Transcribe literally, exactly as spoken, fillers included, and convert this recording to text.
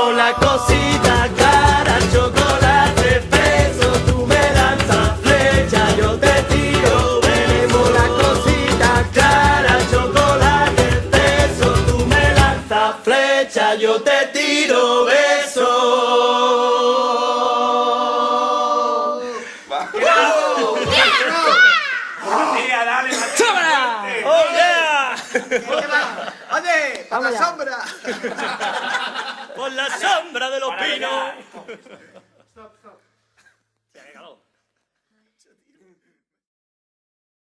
veremos la cosita clara, chocolate, beso, tú me lanzas flecha, yo te tiro. Veremos la cosita clara, chocolate, beso, tú me lanzas flecha, yo te tiro, beso. ¡Oh, yeah! ¡Oye! ¡A la sombra! Por la sombra de los pinos.